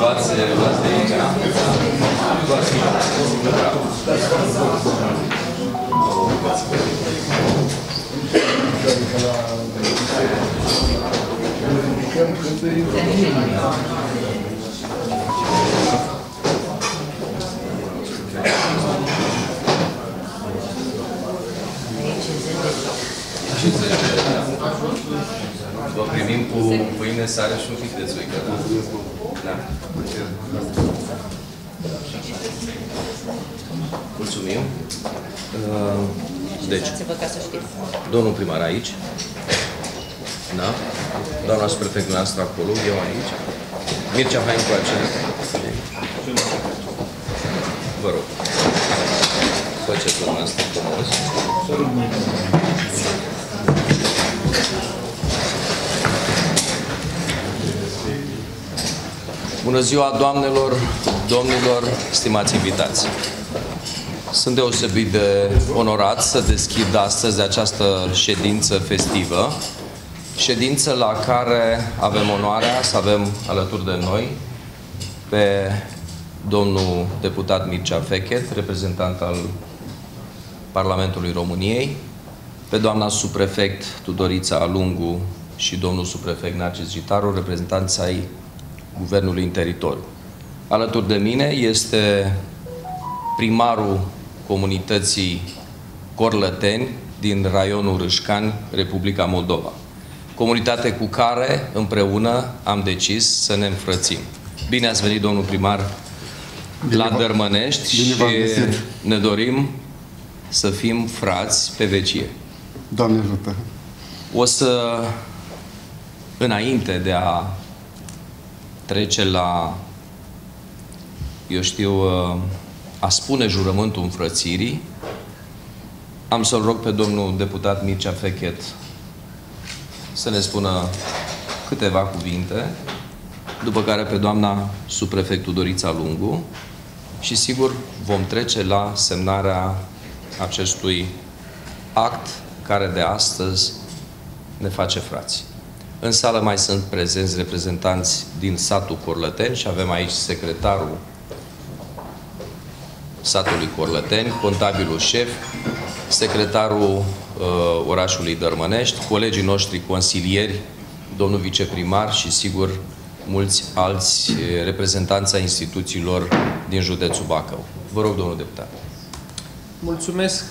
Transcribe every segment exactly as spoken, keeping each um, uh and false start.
Luați, luați de aici. Luați. Vă primim cu pâine, sare și un pic de țuică. Da. Mulțumim. Deci, domnul primar aici. Da? Doamna subprefect noastră acolo, eu aici. Mircea, hai încoace. Vă rog. Faceți dumneavoastră frumos. Bună ziua, doamnelor, domnilor, stimați invitați! Sunt deosebit de onorat să deschid astăzi această ședință festivă, ședință la care avem onoarea să avem alături de noi pe domnul deputat Mircea Fechet, reprezentant al Parlamentului României, pe doamna subprefect Tudorița Alungu și domnul subprefect Narcis Gitaru, reprezentanți ai Guvernului în teritoriu. Alături de mine este primarul comunității Corlăteni din raionul Râșcani, Republica Moldova. Comunitate cu care împreună am decis să ne înfrățim. Bine ați venit, domnul primar, bine la Dărmănești și ne dorim să fim frați pe vecie. Doamne ajută! O să, înainte de a trece la, eu știu, a spune jurământul înfrățirii, am să-l rog pe domnul deputat Mircea Fechet să ne spună câteva cuvinte, după care pe doamna subprefect Tudorița Lungu și, sigur, vom trece la semnarea acestui act care de astăzi ne face frați. În sală mai sunt prezenți reprezentanți din satul Corlăteni și avem aici secretarul satului Corlăteni, contabilul șef, secretarul uh, orașului Dărmănești, colegii noștri consilieri, domnul viceprimar și, sigur, mulți alți reprezentanți ai instituțiilor din județul Bacău. Vă rog, domnul deputat. Mulțumesc,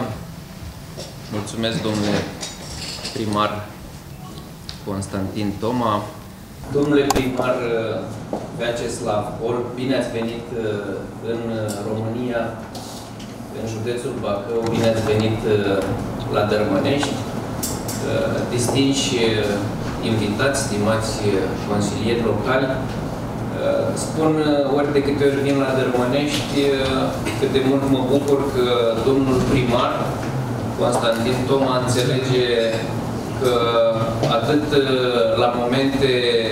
mulțumesc, domnule primar Constantin Toma. Domnule primar Vyacheslav Orb, bine ați venit în România, în județul Bacău, bine ați venit la Dărmănești. Distinși invitați, stimați consilieri locali, spun ori de câte ori vin la Dărmănești cât de mult mă bucur că domnul primar Constantin Toma înțelege că atât la momente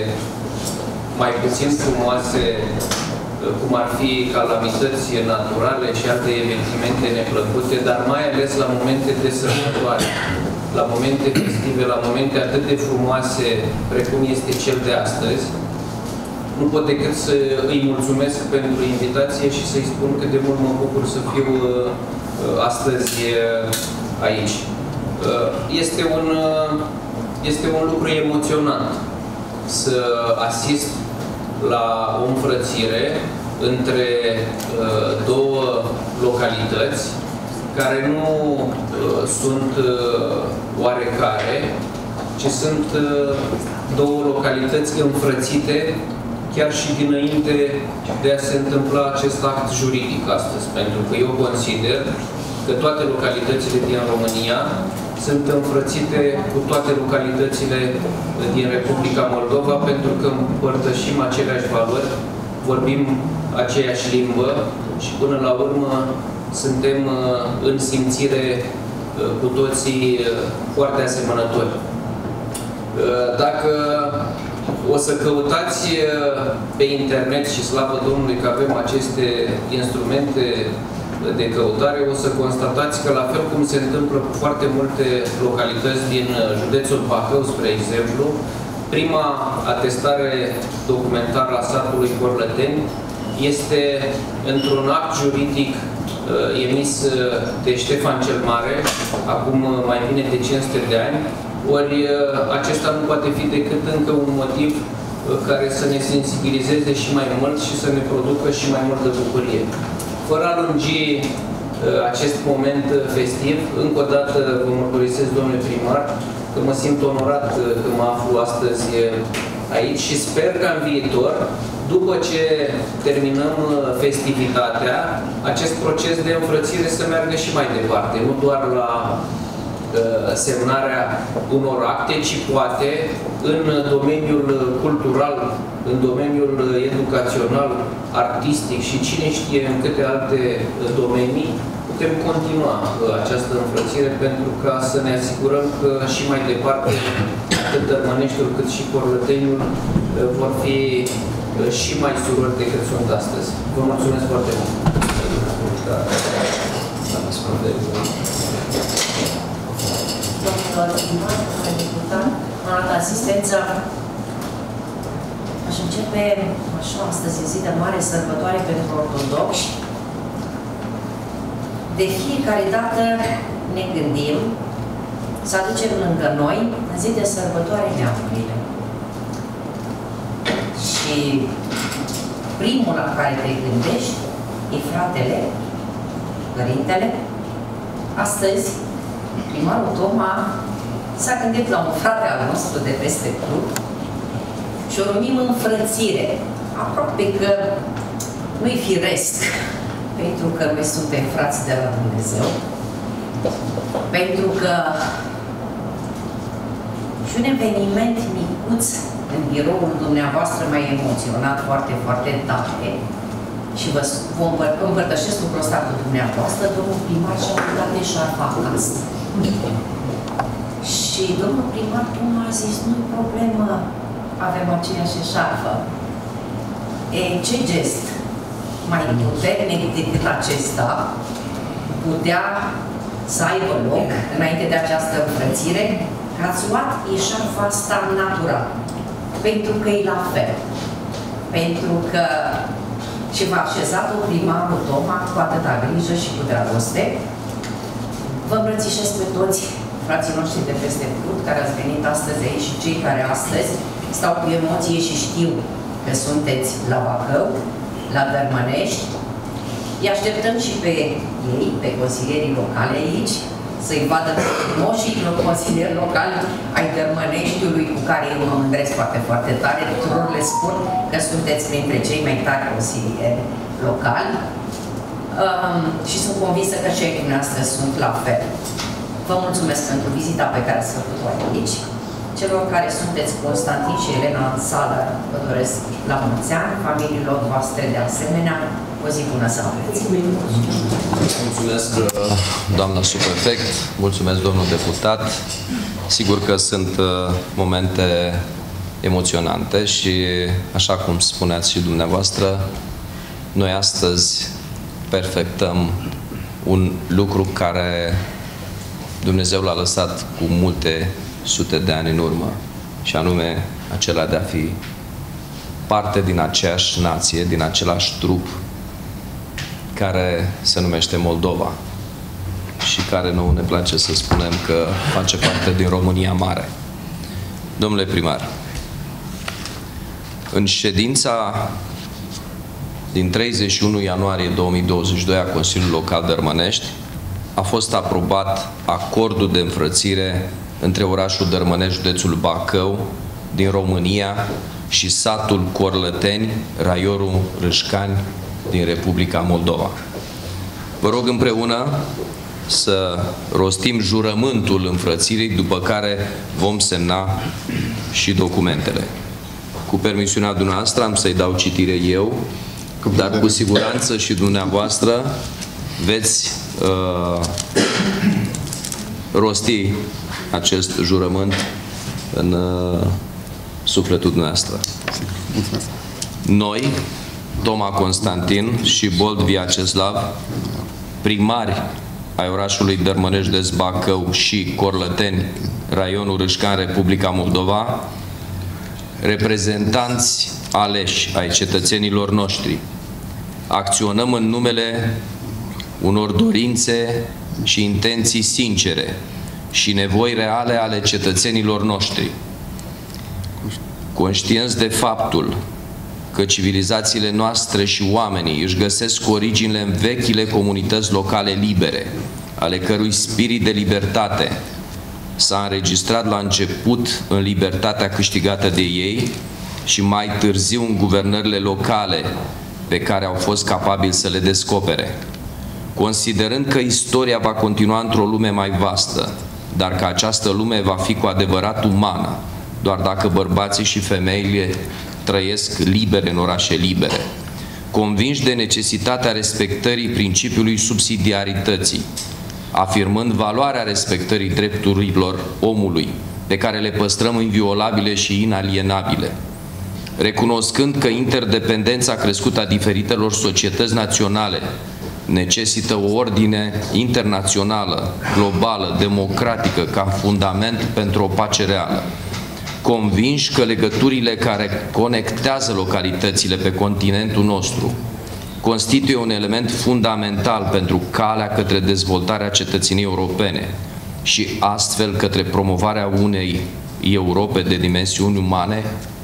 mai puțin frumoase, cum ar fi calamități naturale și alte evenimente neplăcute, dar mai ales la momente de sărbătoare, la momente festive, la momente atât de frumoase precum este cel de astăzi, nu pot decât să îi mulțumesc pentru invitație și să-i spun cât de mult mă bucur să fiu astăzi aici. Este un, este un lucru emoționant să asist la o înfrățire între două localități care nu sunt oarecare, ci sunt două localități înfrățite chiar și dinainte de a se întâmpla acest act juridic astăzi. Pentru că eu consider că toate localitățile din România sunt înfrățite cu toate localitățile din Republica Moldova, pentru că împărtășim aceleași valori, vorbim aceeași limbă și până la urmă suntem în simțire cu toții foarte asemănători. Dacă o să căutați pe internet, și slavă Domnului că avem aceste instrumente de căutare, o să constatați că, la fel cum se întâmplă cu foarte multe localități din județul Bacău, spre exemplu, Prima atestare documentară a satului Corlăteni este într-un act juridic uh, emis de Ștefan cel Mare, acum mai bine de cinci sute de ani, ori uh, acesta nu poate fi decât încă un motiv uh, care să ne sensibilizeze și mai mult și să ne producă și mai multă bucurie. Fără a lungi uh, acest moment festiv, încă o dată vă mărturisesc, domnule primar, că mă simt onorat uh, că mă aflu astăzi uh, aici și sper că în viitor, după ce terminăm festivitatea, acest proces de înfrățire să meargă și mai departe, nu doar la uh, semnarea unor acte, ci poate în domeniul cultural, în domeniul educațional, artistic și cine știe în câte alte domenii, putem continua uh, această înfrățire pentru ca să ne asigurăm că și mai departe atât Dărmăneștiul cât și Corlăteniul uh, vor fi și mai surori decât sunt astăzi. Vă mulțumesc foarte mult. Domnilor primar, domnule deputat, onorată asistență, aș începe așa, astăzi e zi de mare sărbătoare pentru ortodoxi. De fiecare dată ne gândim să aducem lângă noi în zi de sărbătoare neamurile. Și primul la care te gândești e fratele, părintele. Astăzi, primarul Toma s-a gândit la un frate al nostru de peste club și o numim înfrățire. Aproape că nu-i firesc, pentru că noi suntem frați de la Dumnezeu, pentru că și un eveniment micuț în biroul dumneavoastră m-a emoționat foarte, foarte tare și vă vom împărtășesc lucrul ăsta cu dumneavoastră. Domnul primar și-a dat de șarfa acasă. Și domnul primar Toma a zis, nu-i problemă, avem aceeași șarfă. E, ce gest mai puternic decât acesta putea să aibă loc înainte de această înfrățire? Ați luat eșarfa asta natural. Pentru că e la fel. Pentru că și v-a așezat-o primarul Toma cu atâta grijă și cu dragoste. Vă îmbrățișez pe toți frații noștri de peste Prut, care ați venit astăzi aici și cei care astăzi stau cu emoție și știu că sunteți la Bacău, la Dărmănești. Îi așteptăm și pe ei, pe consilierii locale aici, să-i vadă moșii consilieri locali ai Dărmăneștiului, cu care eu mă mândresc foarte, foarte tare. Tuturor le spun că sunteți printre cei mai tari consilieri locali um, și sunt convinsă că și ai dumneavoastră sunt la fel. Vă mulțumesc pentru vizita pe care ați făcut-o aici. Celor care sunteți Constantin și Elena în sală, vă doresc la mulți ani, familiilor voastre de asemenea, o zi bună să aveți. Mulțumesc, doamna subprefect, mulțumesc, domnul deputat. Sigur că sunt momente emoționante și, așa cum spuneați și dumneavoastră, noi astăzi perfectăm un lucru care Dumnezeu l-a lăsat cu multe sute de ani în urmă, și anume acela de a fi parte din aceeași nație, din același trup care se numește Moldova și care nouă ne place să spunem că face parte din România Mare. Domnule primar, în ședința din treizeci și unu ianuarie două mii douăzeci și doi a Consiliului Local Dărmănești a fost aprobat acordul de înfrățire între orașul Dărmănești, județul Bacău, din România, și satul Corlăteni, raionul Râșcani, din Republica Moldova. Vă rog împreună să rostim jurământul înfrățirii, după care vom semna și documentele. Cu permisiunea dumneavoastră am să-i dau citire eu, dar cu siguranță și dumneavoastră veți uh, rosti acest jurământ în uh, sufletul dumneavoastră. Noi, Toma Constantin și Bold Vyacheslav, primari ai orașului Dărmănești de Bacău și Corlăteni, raionul Râșcan, Republica Moldova, reprezentanți aleși ai cetățenilor noștri, acționăm în numele unor dorințe și intenții sincere și nevoi reale ale cetățenilor noștri, conștienți de faptul că civilizațiile noastre și oamenii își găsesc originile în vechile comunități locale libere, ale cărui spirit de libertate s-a înregistrat la început în libertatea câștigată de ei și mai târziu în guvernările locale pe care au fost capabili să le descopere. Considerând că istoria va continua într-o lume mai vastă, dar că această lume va fi cu adevărat umană, doar dacă bărbații și femeile trăiesc libere în orașe libere, convinși de necesitatea respectării principiului subsidiarității, afirmând valoarea respectării drepturilor omului, pe care le păstrăm inviolabile și inalienabile, recunoscând că interdependența crescută a diferitelor societăți naționale necesită o ordine internațională, globală, democratică, ca fundament pentru o pace reală, convinși că legăturile care conectează localitățile pe continentul nostru constituie un element fundamental pentru calea către dezvoltarea cetățeniei europene și astfel către promovarea unei Europe de dimensiuni umane,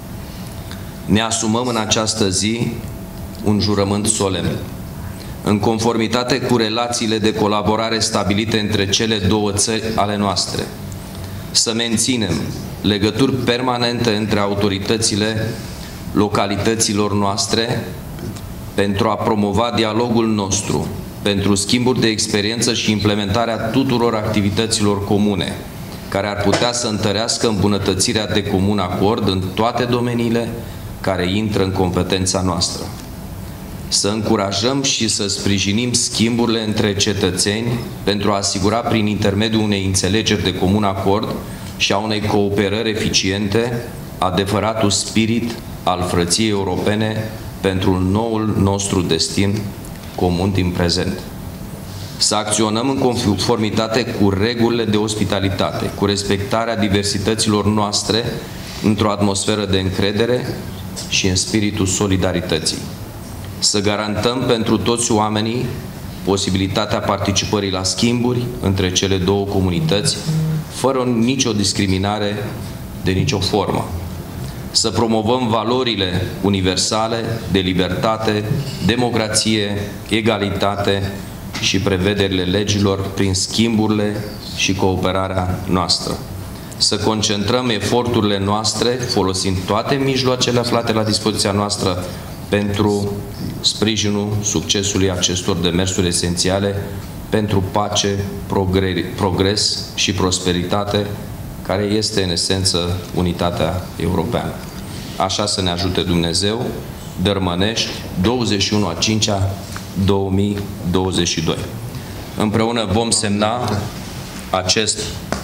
ne asumăm în această zi un jurământ solemn. În conformitate cu relațiile de colaborare stabilite între cele două țări ale noastre, să menținem legături permanente între autoritățile localităților noastre pentru a promova dialogul nostru, pentru schimburi de experiență și implementarea tuturor activităților comune, care ar putea să întărească îmbunătățirea de comun acord în toate domeniile care intră în competența noastră. Să încurajăm și să sprijinim schimburile între cetățeni pentru a asigura prin intermediul unei înțelegeri de comun acord și a unei cooperări eficiente adevăratul spirit al frăției europene pentru noul nostru destin comun din prezent. Să acționăm în conformitate cu regulile de ospitalitate, cu respectarea diversităților noastre într-o atmosferă de încredere și în spiritul solidarității. Să garantăm pentru toți oamenii posibilitatea participării la schimburi între cele două comunități, fără nicio discriminare de nicio formă. Să promovăm valorile universale de libertate, democrație, egalitate și prevederile legilor prin schimburile și cooperarea noastră. Să concentrăm eforturile noastre, folosind toate mijloacele aflate la dispoziția noastră pentru sprijinul succesului acestor demersuri esențiale pentru pace, progres și prosperitate, care este în esență unitatea europeană. Așa să ne ajute Dumnezeu, Dărmănești, douăzeci și unu a cincea două mii douăzeci și doi. Împreună vom semna acest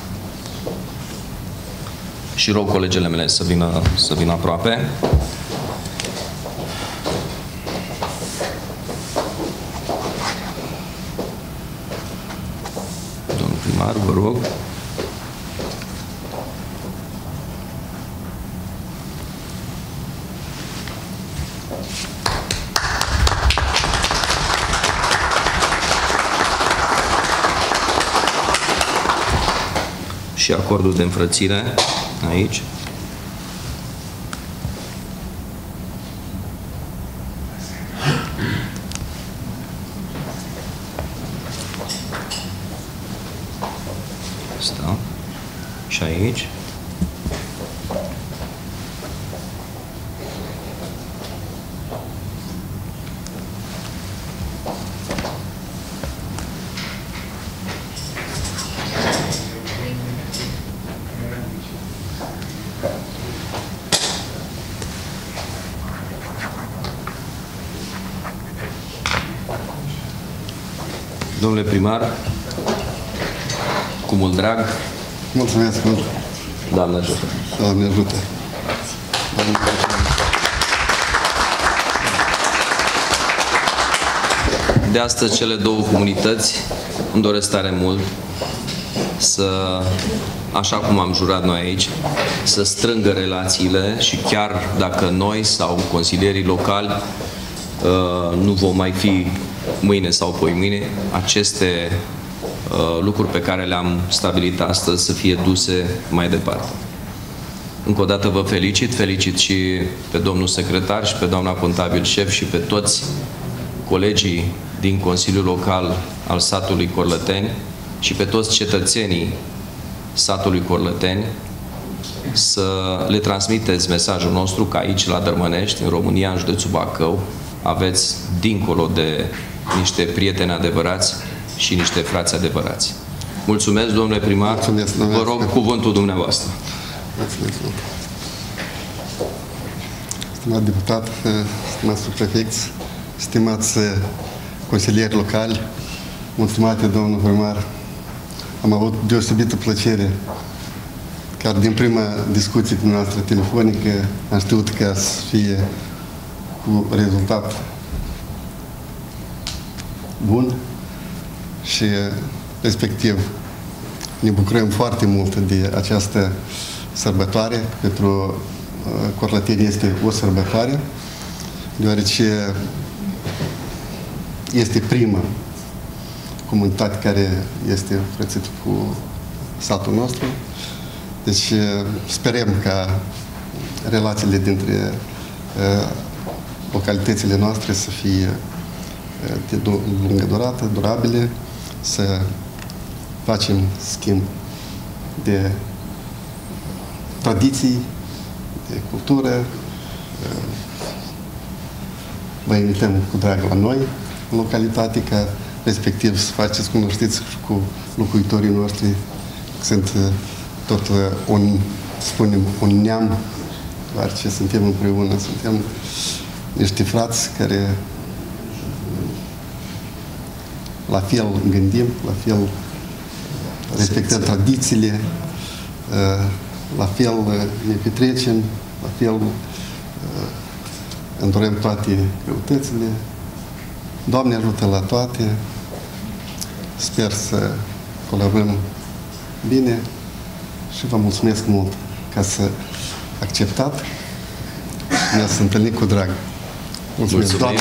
și rog colegele mele să vină, să vină aproape. Domnul primar, vă rog. Și acordul de înfrățire aici. Asta. Și aici. Domnule primar, cu mult drag. Mulțumesc mult. Doamne ajută. Doamne ajută. De astăzi, cele două comunități îmi doresc tare mult să așa cum am jurat noi aici, să strângă relațiile și chiar dacă noi sau consilierii locali nu vom mai fi mâine sau poimâine, aceste lucruri pe care le-am stabilit astăzi să fie duse mai departe. Încă o dată vă felicit, felicit și pe domnul secretar și pe doamna contabil șef și pe toți colegii din Consiliul Local al satului Corlăteni și pe toți cetățenii satului Corlăteni, să le transmiteți mesajul nostru că aici, la Dărmănești, în România, în județul Bacău, aveți, dincolo de niște prieteni adevărați și niște frați adevărați. Mulțumesc, domnule primar. Mulțumesc, domnule. Vă rog cuvântul dumneavoastră. Mulțumesc. Stimat deputat, stimați subprefecți, stimați consilieri locali, mulțumate, domnul primar. Am avut deosebită plăcere, chiar din prima discuție cu noastră telefonică, am știut că să fie cu rezultat bun și respectiv ne bucurăm foarte mult de această sărbătoare. Pentru Corlăteni este o sărbătoare, deoarece este prima comunitate care este frățită cu satul nostru. Deci sperăm ca relațiile dintre uh, localitățile noastre să fie uh, de lungă durată, durabile, să facem schimb de tradiții, de cultură. Uh, vă invităm cu drag la noi, în localitate, ca respectiv să faceți cunoștință cu locuitorii noștri. Sunt tot un, spunem, un neam, doar ce suntem împreună, suntem niște frați care la fel gândim, la fel respectăm tradițiile, la fel ne petrecem, la fel îndurăm toate greutățile. Doamne ajută la toate. Sper să colaborăm bine și vă mulțumesc mult că să acceptat și ne-ați întâlnit cu drag. Mulțumesc, Doamne!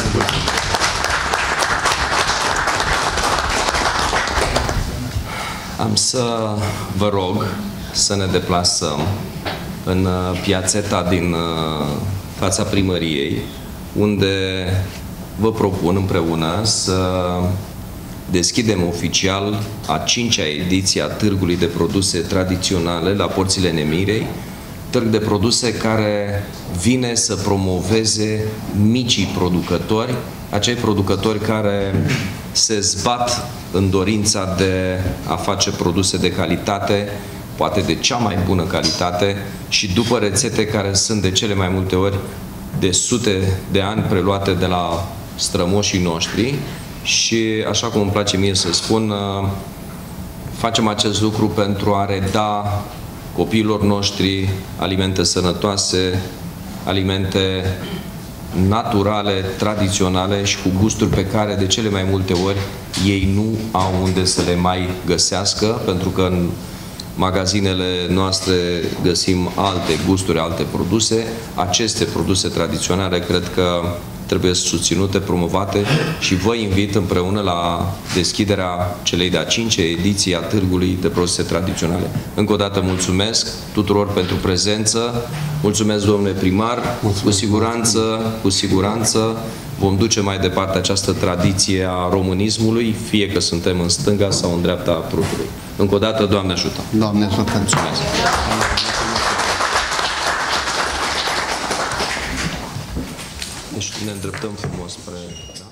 Am să vă rog să ne deplasăm în piațeta din fața primăriei, unde vă propun împreună să deschidem oficial a cincea ediție a Târgului de Produse Tradiționale la Porțile Nemirei, târg de produse care vine să promoveze micii producători, acei producători care se zbat în dorința de a face produse de calitate, poate de cea mai bună calitate și după rețete care sunt de cele mai multe ori de sute de ani preluate de la strămoșii noștri. Și, așa cum îmi place mie să spun, facem acest lucru pentru a reda copiilor noștri alimente sănătoase, alimente naturale, tradiționale și cu gusturi pe care de cele mai multe ori ei nu au unde să le mai găsească, pentru că în magazinele noastre găsim alte gusturi, alte produse. Aceste produse tradiționale cred că trebuie susținute, promovate și vă invit împreună la deschiderea celei de-a cincea ediții a Târgului de Produse Tradiționale. Încă o dată mulțumesc tuturor pentru prezență, mulțumesc domnule primar, mulțumesc. Cu siguranță, cu siguranță vom duce mai departe această tradiție a românismului, fie că suntem în stânga sau în dreapta prutului. Încă o dată, Doamne ajută! Doamne ajută! Mulțumesc! Deci ne îndreptăm frumos spre...